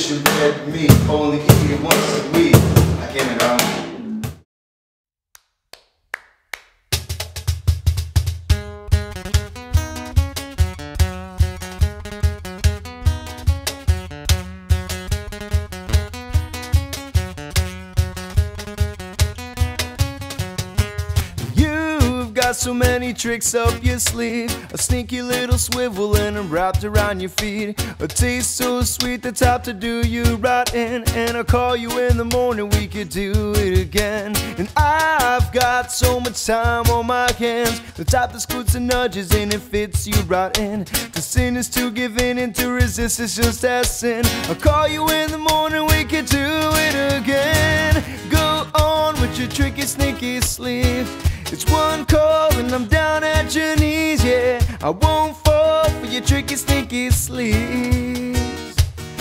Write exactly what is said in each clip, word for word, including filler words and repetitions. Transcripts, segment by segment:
wish you read me, only eat it once a week. I can't it out. Got so many tricks up your sleeve, a sneaky little swivel and I'm wrapped around your feet, a taste so sweet that's out to do you right in, and I'll call you in the morning, we could do it again. And I've got so much time on my hands, the type that scoots and nudges and it fits you right in. To sin is to give in and to resist is just as sin. I'll call you in the morning, we could do it again. Go on with your tricky sneaky sleeve. It's one call and I'm down at your knees, yeah. I won't fall for your tricky, sneaky sleeves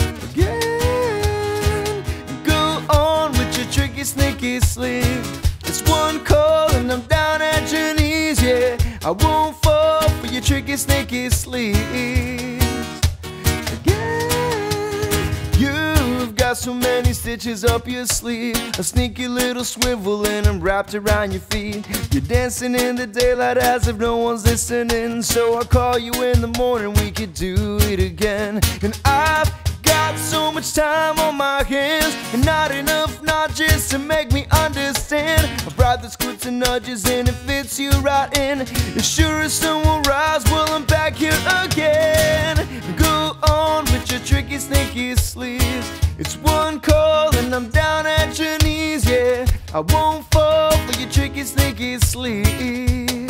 again. Go on with your tricky, sneaky sleeve. It's one call and I'm down at your knees, yeah. I won't fall for your tricky, sneaky sleeves again. You've got so many stitches up your sleeve, a sneaky little swivel and I'm wrapped around your feet. You're dancing in the daylight as if no one's listening, so I'll call you in the morning, we could do it again. And I've got so much time on my hands, and not enough notches to make me understand. I brought the scoots and nudges and it fits you right in. As sure as sun will rise, well I'm back here again. Go on with your tricky, sneaky sleeves. It's one call and I'm down at your knees, yeah. I won't fall for your tricky, sneaky sleeves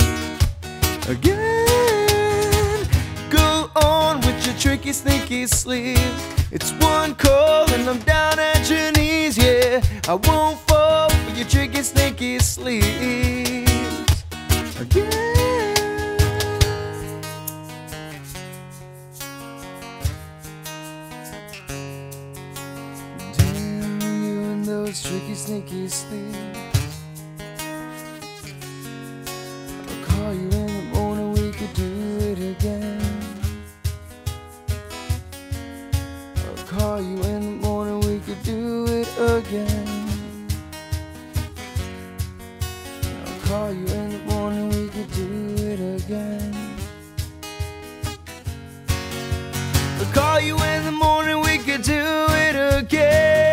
again. Go on with your tricky, sneaky sleeves. It's one call and I'm down at your knees, yeah. I won't fall for your tricky, sneaky sleeves again. Those tricky, sneaky sleeves. I'll call you in the morning, we could do it again. I'll call you in the morning, we could do it again. I'll call you in the morning, we could do it again. I'll call you in the morning, we could do it again.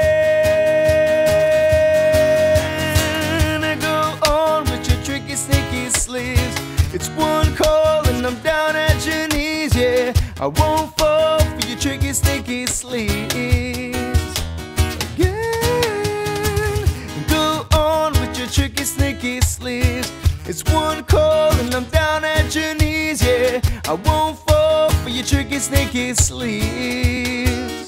It's one call and I'm down at your knees, yeah. I won't fall for your tricky, sneaky sleeves again. Go on with your tricky, sneaky sleeves. It's one call and I'm down at your knees, yeah. I won't fall for your tricky, sneaky sleeves.